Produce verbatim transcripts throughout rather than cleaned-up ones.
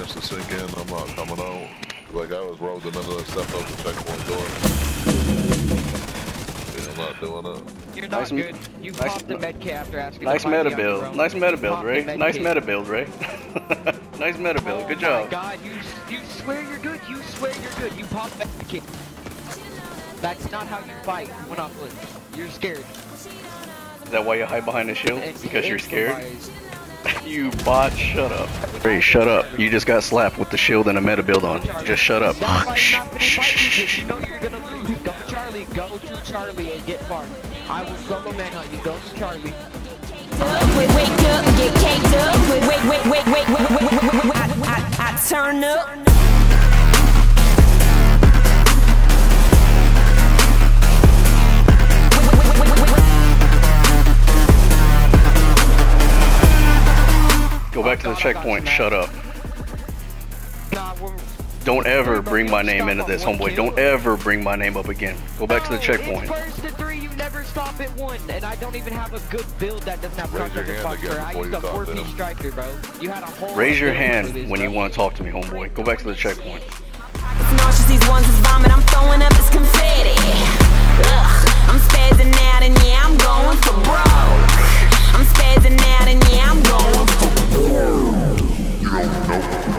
starts to sink in, I'm not coming out. Like I was rolled another step up the checkpoint door. Yeah, I'm not doing it. You're not nice, good. You nice, popped the med kit after asking. Nice meta build. Nice meta build, Ray. Nice meta build, Ray. Nice meta build. Good job. Oh my God, you you swear you're good. You swear you're good. You popped med kit. That's not how you fight. Monopoly. You're scared. Is that why you hide behind the shield? Because you're scared? You bot, shut up. Ray, shut up. You just got slapped with the shield and a meta build on. Just shut up. Shh, shh, shh. You know you're gonna lose. Go Charlie, go to Charlie and get farmed. I will solo man on you. Go to Charlie. Wait, wake up, get caked up. Wait, wait, wait, wait, wait, wait, wait, wait, wait, wait. I, I, I turn up. Go back to the checkpoint. Shut up. Don't ever bring my name into this, homeboy. Don't ever bring my name up again. Go back to the checkpoint. First to three, you never stop at one, and I don't even have a good build that doesn't have Contractors posture. I used a four-piece striker, bro. You had a whole. Raise your hand when you want to talk to me, homeboy. Go back to the checkpoint. Nauseous, these ones is vomit. I'm throwing up this confetti. Ugh, I'm spazzing out, and yeah, I'm going for broke. I'm spazzing out, and yeah, I'm going for broke. You don't know.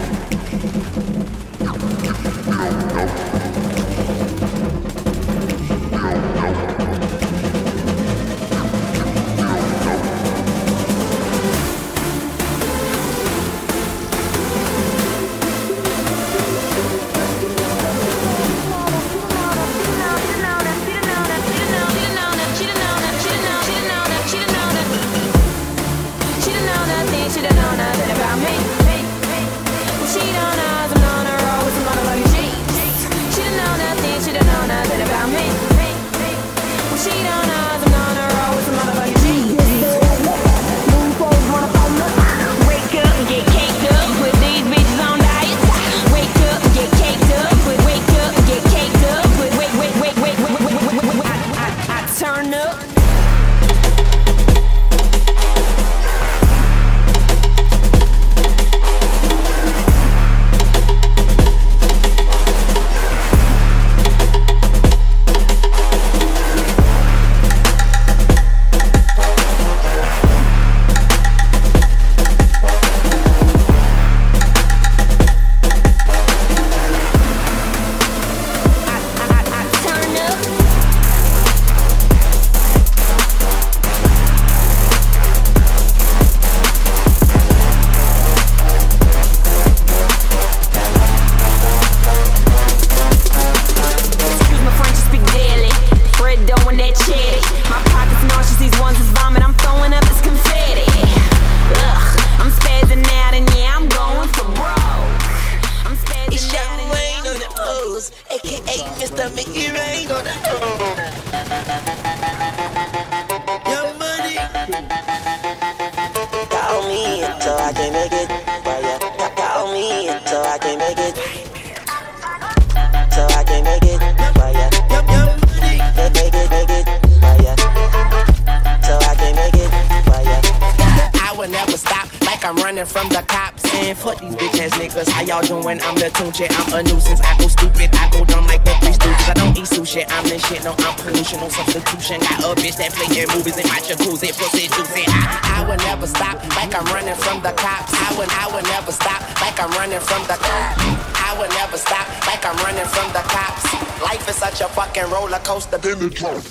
From the cops and fuck these bitch ass niggas. How y'all doing? I'm the tune shit. I'm a nuisance. I go stupid. I go dumb like the three stooges. I don't eat sushi. I'm the shit. No, I'm pollution. No substitution. Got a bitch that play in movies in my jacuzzi. Pussy juicy. I, I would never stop like I'm running from the cops. I would, I would never stop like I'm running from the cops. I would never stop like I'm running from the cops. Life is such a fucking roller coaster. In the truck.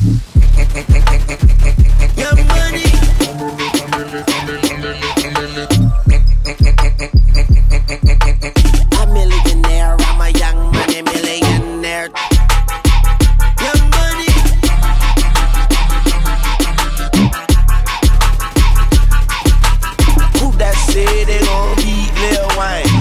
Your money. A millionaire, I'm a young money millionaire. Young money. Who that say they gon' beat Lil Wayne?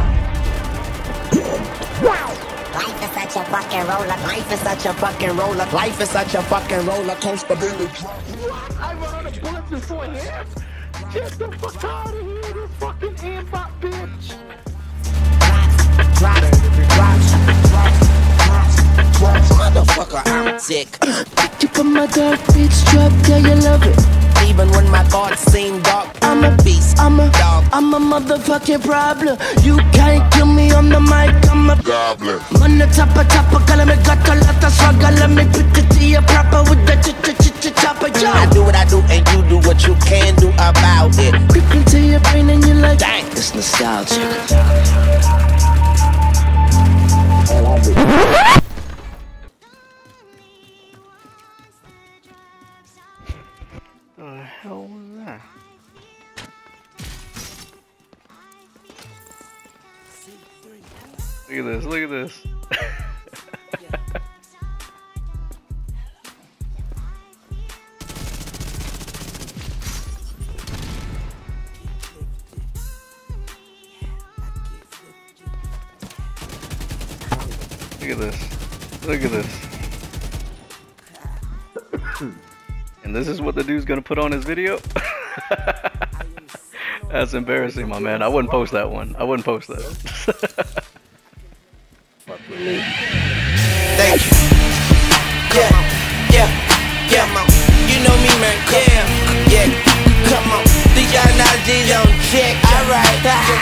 Life is such a fucking roller. Life is such a fucking roller. Life is such a fucking roller coaster. I run on a bullet before him. Get the fuck out of here, you fucking aimbot bitch. Drop, drop, drop, drop, motherfucker, I'm sick. You put my dark bitch drop, yeah, you love it. even when my thoughts seem dark. I'm a beast, I'm a dog, I'm a motherfucking problem. You can't kill me on the mic, I'm a goblin. On the top of top of color, me got a lot of struggle. Let me put it to you proper with the ch-ch-ch-chopper. I do what I do and you do what you can do about it. Creep into your brain and you're like, dang, it's nostalgic. What the hell was that? Look at this, look at this. Look at this. Look at this. And this is what the dude's gonna put on his video? That's embarrassing, my man. I wouldn't post that one. I wouldn't post that. Thank you. Yeah, yeah, yeah. You know me, man. Yeah, yeah. Come on. The young nowadays on check. Alright.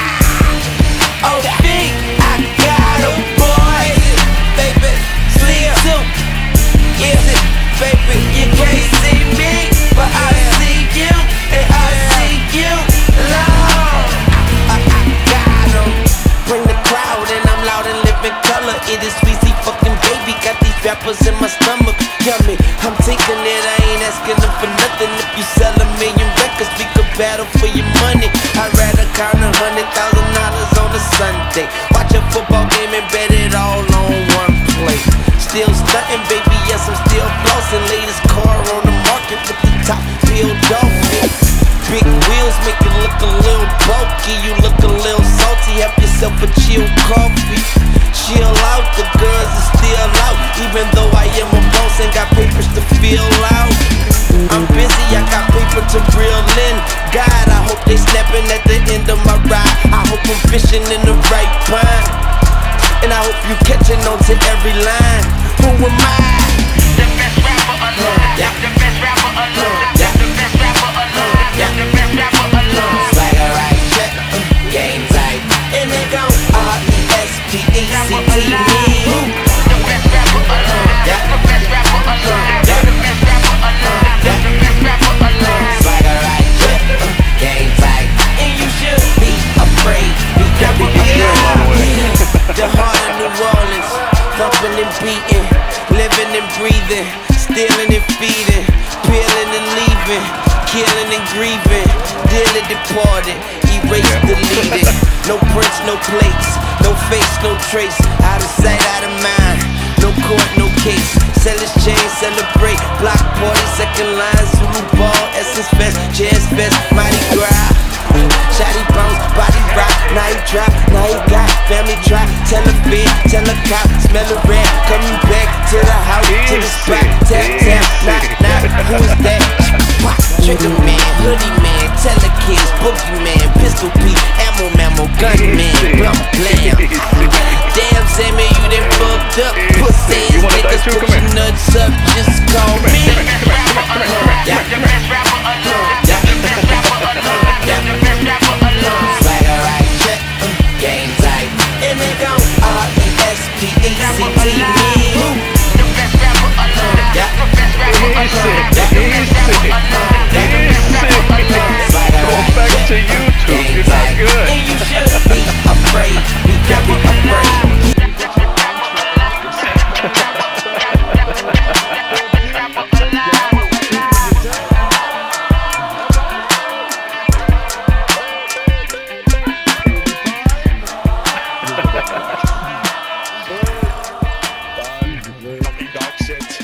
Oh, big. I got a boy. Baby, slim. Yeah, baby. You can't see me, but I see you. And I see you. Lord. I, I got 'em. Bring the crowd and I'm loud and living color. It is Weezy fucking baby. Got these rappers in my stomach. Yummy. I'm taking it. I ain't asking them for nothing. If you sell a million records, we could battle for your money. I'd rather count a hundred thousand dollars on a Sunday. Watch a football game and bet it all on one play. Still stunting, baby. Yes, I'm still flossing. Latest car on the market with the top peeled off. Big wheels make you look a little bulky. You look a little salty. Have yourself a chill coffee. Chill out, the guns are still out. Even though I am a boss and got papers to fill out. I'm busy, I got paper to reel in. God, I hope they snapping at the end of my ride. I hope I'm fishing in the right pond. And I hope you catching on to every line. Who am I? The best rapper alive. Yeah. The best rapper alive. Yeah. The best rapper alive. Yeah. The best rapper alive. Swagger right, check, game tight. And they go R E S P E C T me. The best rapper alive. Yeah. The best rapper alive. Yeah. The best rapper alive. Yeah. The best rapper alive. Swagger right, check, game tight. And you should be afraid. Be careful. The heart of New Orleans, thumping and beating, living and breathing, stealing and feeding, peeling and leaving, killing and grieving, dealing departed, erased, deleted. No prints, no plates, no face, no trace, out of sight, out of mind. No court, no case. Sell his chain, celebrate, block party, second line, Zulu ball, Essence Fest, Jazz Fest, Mighty Gras. Shotty bounce, body rock, now he drop, now he got family drop. Tell a bit, tell a cop, smell a rat, coming back to the house, to the spot. Tap, tap, knock, knock, who is that? Trigger man, hoodie man, tell the kids, boogie man, pistol beat, ammo, mammo, gun man, blam, blam. Damn, Sammy, you done fucked up. Pussy ass niggas, put your nuts up, just call me. Yeah, the best rapper alive. Yeah, the best rapper alive. Yeah, the best rapper alive. Swagger right, check, game tight. And they go R E S P E C T me. The best rapper alive. Yeah, the best rapper alive. Yeah, the best rapper alive. Yeah, the best rapper alive. Go back to YouTube, you're not good. And you should be afraid. Be careful, afraid. Dark shit.